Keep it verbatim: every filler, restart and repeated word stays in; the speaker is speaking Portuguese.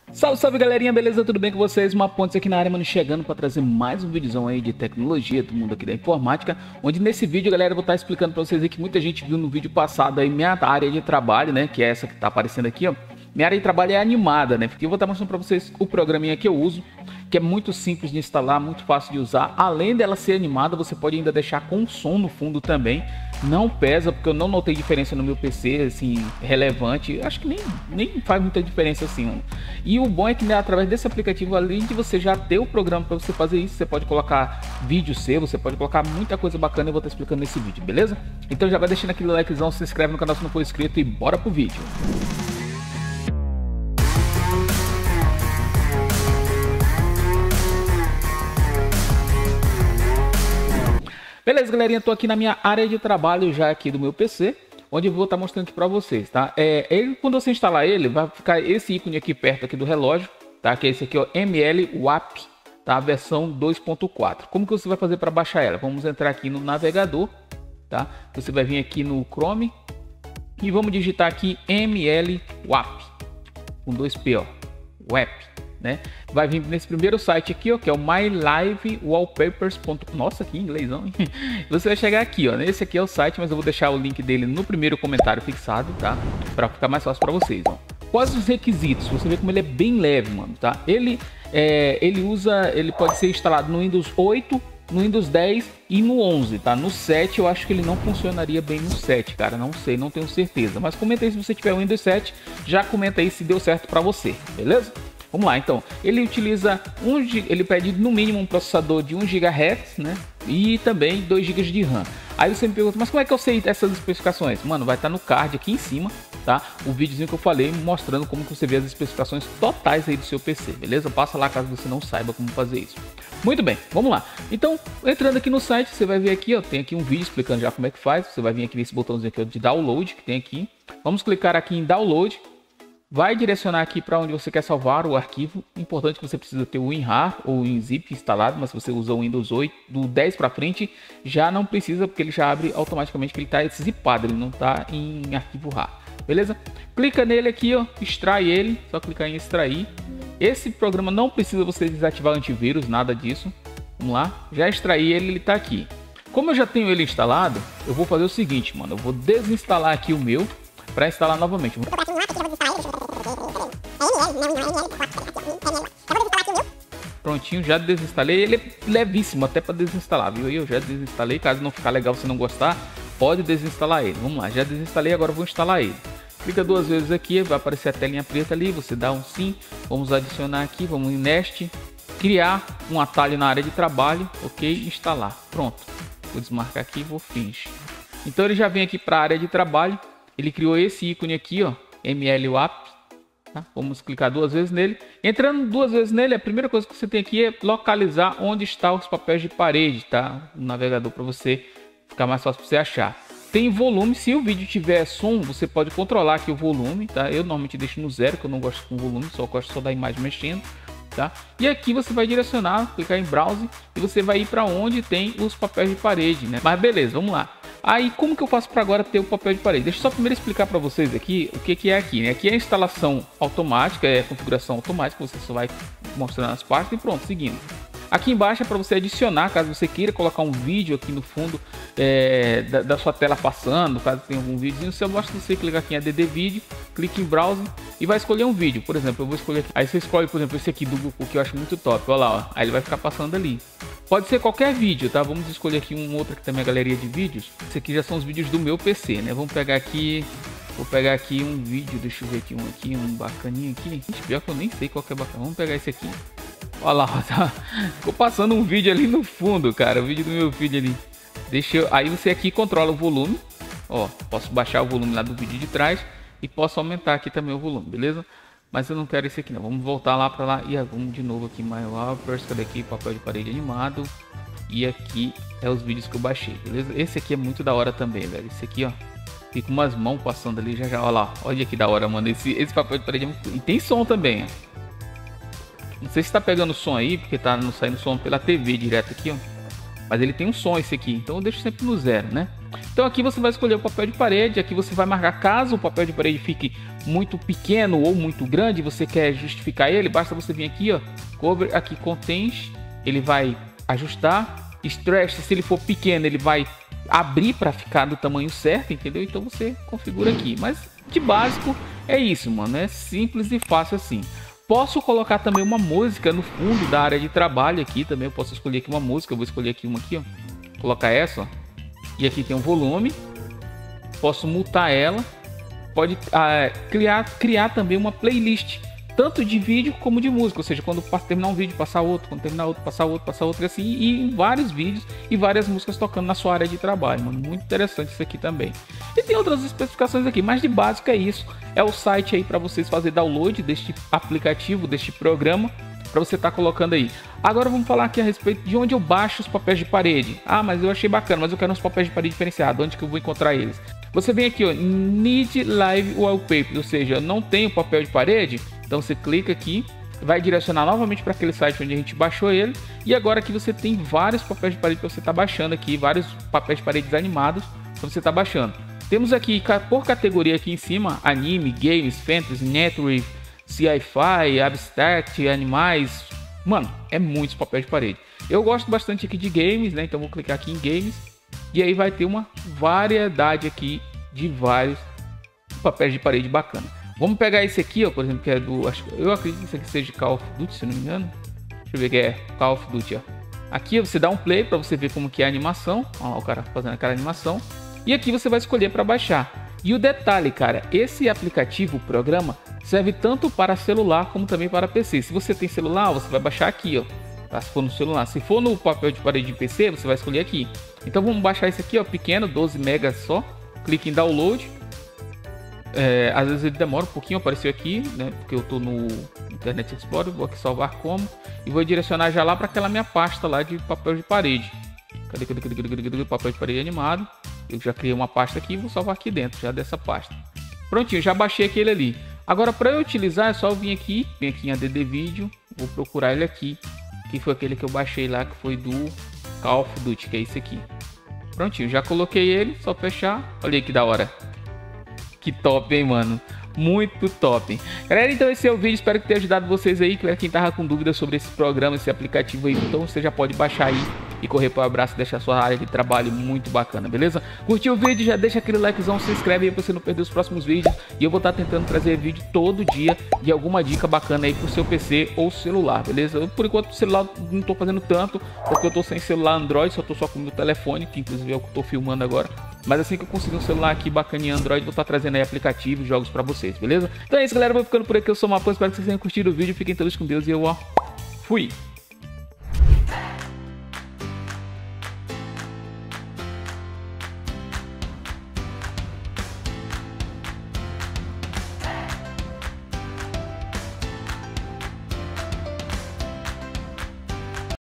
Salve, salve galerinha, beleza? Tudo bem com vocês? Uma Pontes aqui na área, mano, chegando para trazer mais um vídeozão aí de tecnologia do mundo aqui da informática, onde nesse vídeo, galera, eu vou estar explicando para vocês aí que muita gente viu no vídeo passado aí minha área de trabalho, né, que é essa que tá aparecendo aqui, ó. Minha área de trabalho é animada, né, porque eu vou estar mostrando para vocês o programinha que eu uso, que é muito simples de instalar, muito fácil de usar. Além dela ser animada, você pode ainda deixar com som no fundo também. Não pesa, porque eu não notei diferença no meu P C, assim, relevante. Acho que nem, nem faz muita diferença assim, mano. E o bom é que, né, através desse aplicativo, além de você já ter o programa para você fazer isso, você pode colocar vídeo seu, você pode colocar muita coisa bacana. Eu vou estar explicando nesse vídeo, beleza? Então já vai deixando aquele likezão, se inscreve no canal se não for inscrito e bora pro vídeo. Beleza, galerinha, tô aqui na minha área de trabalho já aqui do meu P C, onde eu vou estar mostrando aqui para vocês, tá? É, ele, quando você instalar ele, vai ficar esse ícone aqui perto aqui do relógio, tá? Que é esse aqui, ó, M L W A P, tá? A versão dois ponto quatro. Como que você vai fazer para baixar ela? Vamos entrar aqui no navegador, tá? Você vai vir aqui no Chrome e vamos digitar aqui M L W A P, com dois P, ó, W A P. Né? Vai vir nesse primeiro site aqui, ó, que é o my live wallpapers ponto com. Nossa, que inglêsão, hein? Você vai chegar aqui, ó. Esse aqui é o site, mas eu vou deixar o link dele no primeiro comentário fixado, tá? Para ficar mais fácil para vocês, ó. Quais os requisitos? Você vê como ele é bem leve, mano, tá? Ele é, ele usa, ele pode ser instalado no Windows oito, no Windows dez e no onze, tá? No sete eu acho que ele não funcionaria bem no sete, cara, não sei, não tenho certeza. Mas comenta aí se você tiver o Windows sete, já comenta aí se deu certo para você, beleza? Vamos lá, então, ele utiliza um, ele pede no mínimo um processador de um gigahertz, né? E também dois gigas de RAM. Aí você me pergunta, mas como é que eu sei essas especificações? Mano, vai estar no card aqui em cima, tá? O videozinho que eu falei mostrando como que você vê as especificações totais aí do seu P C, beleza? Passa lá caso você não saiba como fazer isso. Muito bem, vamos lá. Então, entrando aqui no site, você vai ver aqui, ó, tem aqui um vídeo explicando já como é que faz. Você vai vir aqui nesse botãozinho aqui de download que tem aqui. Vamos clicar aqui em download. Vai direcionar aqui para onde você quer salvar o arquivo. Importante que você precisa ter o WinRAR ou o WinZip instalado, mas se você usa o Windows oito, do dez para frente, já não precisa, porque ele já abre automaticamente, que ele está zipado, ele não está em arquivo RAR. Beleza? Clica nele aqui, ó, extrai ele, só clicar em extrair. Esse programa não precisa você desativar antivírus, nada disso. Vamos lá, já extraí ele, ele está aqui. Como eu já tenho ele instalado, eu vou fazer o seguinte, mano, eu vou desinstalar aqui o meu para instalar novamente. Prontinho, já desinstalei. Ele é levíssimo até para desinstalar, viu? Eu já desinstalei. Caso não ficar legal, você não gostar, pode desinstalar ele. Vamos lá, já desinstalei, agora vou instalar ele. Clica duas vezes aqui, vai aparecer a telinha preta ali, você dá um sim. Vamos adicionar aqui, vamos em Nest, criar um atalho na área de trabalho, ok, instalar. Pronto, vou desmarcar aqui e vou finish. Então ele já vem aqui para a área de trabalho. Ele criou esse ícone aqui, ó, M L W A P. Tá? Vamos clicar duas vezes nele. Entrando duas vezes nele, a primeira coisa que você tem aqui é localizar onde estão os papéis de parede, tá? No navegador, para você ficar mais fácil para você achar. Tem volume, se o vídeo tiver som, você pode controlar aqui o volume, tá? Eu normalmente deixo no zero, que eu não gosto com volume, só gosto só da imagem mexendo, tá? E aqui você vai direcionar, clicar em browse e você vai ir para onde tem os papéis de parede, né? Mas beleza, vamos lá. Aí, como que eu faço para agora ter o papel de parede? Deixa eu só primeiro explicar para vocês aqui o que, que é aqui, né? Aqui é a instalação automática, é a configuração automática, você só vai mostrando as partes e pronto, seguindo. Aqui embaixo é para você adicionar, caso você queira colocar um vídeo aqui no fundo é, da, da sua tela passando, caso tenha algum vídeo, você basta você clicar aqui em A D D Vídeo, clique em Browse e vai escolher um vídeo. Por exemplo, eu vou escolher aqui. Aí você escolhe, por exemplo, esse aqui do Google, que eu acho muito top, olha lá, ó. Aí ele vai ficar passando ali. Pode ser qualquer vídeo, tá? Vamos escolher aqui um outro que também é a galeria de vídeos. Esse aqui já são os vídeos do meu P C, né? Vamos pegar aqui, vou pegar aqui um vídeo, deixa eu ver aqui um aqui, um bacaninho aqui. Gente, pior que eu nem sei qual que é bacana. Vamos pegar esse aqui. Olha lá, tá? Ficou passando um vídeo ali no fundo, cara, o vídeo do meu vídeo ali. Deixa eu... Aí você aqui controla o volume, ó, posso baixar o volume lá do vídeo de trás e posso aumentar aqui também o volume, beleza? Mas eu não quero esse aqui não, vamos voltar lá para lá e vamos de novo aqui, My Wallpapers, cadê aqui, papel de parede animado. E aqui é os vídeos que eu baixei, beleza? Esse aqui é muito da hora também, velho, esse aqui, ó, fica umas mãos passando ali já já, olha lá, olha que da hora, mano, esse, esse papel de parede é muito... E tem som também, ó. Não sei se tá pegando som aí, porque tá não saindo som pela T V direto aqui, ó. Mas ele tem um som esse aqui, então eu deixo sempre no zero, né? Então Então aqui você vai escolher o papel de parede, aqui você vai marcar caso o papel de parede fique muito pequeno ou muito grande, você quer justificar ele, basta você vir aqui, ó, cover, aqui contents, ele vai ajustar, stretch, se ele for pequeno ele vai abrir para ficar do tamanho certo, entendeu? Então você configura aqui, mas de básico é isso, mano, é simples e fácil assim. Posso colocar também uma música no fundo da área de trabalho aqui também, eu posso escolher aqui uma música, eu vou escolher aqui uma aqui, ó, colocar essa, ó. E aqui tem um volume, posso mutar ela, pode ah, criar, criar também uma playlist, tanto de vídeo como de música, ou seja, quando terminar um vídeo, passar outro, quando terminar outro, passar outro, passar outro, assim, e em vários vídeos e várias músicas tocando na sua área de trabalho, mano, muito interessante isso aqui também. E tem outras especificações aqui, mas de básico é isso, é o site aí para vocês fazer download deste aplicativo, deste programa, para você estar tá colocando aí. Agora vamos falar aqui a respeito de onde eu baixo os papéis de parede. Ah, mas eu achei bacana, mas eu quero uns papéis de parede diferenciados. Onde que eu vou encontrar eles? Você vem aqui, ó, Need Live Wallpaper, ou seja, eu não tenho papel de parede. Então você clica aqui, vai direcionar novamente para aquele site onde a gente baixou ele. E agora aqui você tem vários papéis de parede para você estar tá baixando aqui, vários papéis de parede animados para você estar tá baixando. Temos aqui por categoria aqui em cima, anime, games, fantasy, network, sci-fi, abstract, animais, mano, é muitos papéis de parede. Eu gosto bastante aqui de games, né? Então vou clicar aqui em games e aí vai ter uma variedade aqui de vários papéis de parede bacana. Vamos pegar esse aqui, ó, por exemplo, que é do, acho, eu acredito que esse aqui seja Call of Duty, se não me engano. Deixa eu ver que é Call of Duty, ó. Aqui você dá um play para você ver como que é a animação, ó, o cara fazendo aquela animação. E aqui você vai escolher para baixar. E o detalhe, cara, esse aplicativo, o programa, serve tanto para celular como também para P C. Se você tem celular, você vai baixar aqui, ó, tá? Se for no celular. Se for no papel de parede de P C, você vai escolher aqui. Então vamos baixar esse aqui, ó, pequeno, doze megas só. Clique em download. É, às vezes ele demora um pouquinho, apareceu aqui, né? Porque eu tô no Internet Explorer, vou aqui salvar como e vou direcionar já lá para aquela minha pasta lá de papel de parede. Cadê, cadê, cadê, cadê, cadê, cadê? Papel de parede animado. Eu já criei uma pasta aqui e vou salvar aqui dentro, já dessa pasta. Prontinho, já baixei aquele ali. Agora, para eu utilizar, é só eu vir aqui, vem aqui em A D D Vídeo, vou procurar ele aqui, que foi aquele que eu baixei lá, que foi do Call of Duty, que é esse aqui. Prontinho, já coloquei ele, só fechar. Olha aí que da hora. Que top, hein, mano? Muito top. Galera, então esse é o vídeo, espero que tenha ajudado vocês aí. Quem tava com dúvidas sobre esse programa, esse aplicativo aí, então você já pode baixar aí e correr para o abraço e deixar a sua área de trabalho muito bacana, beleza? Curtiu o vídeo? Já deixa aquele likezão, se inscreve aí para você não perder os próximos vídeos. E eu vou estar tentando trazer vídeo todo dia de alguma dica bacana aí pro seu P C ou celular, beleza? Eu, por enquanto, o celular não tô fazendo tanto, porque eu tô sem celular Android, só tô só com o meu telefone, que inclusive é o que eu tô filmando agora. Mas assim que eu conseguir um celular aqui bacaninha Android, vou estar trazendo aí aplicativos e jogos pra vocês, beleza? Então é isso, galera. Vou ficando por aqui. Eu sou o Mapão. Espero que vocês tenham curtido o vídeo. Fiquem todos com Deus e eu, ó, fui!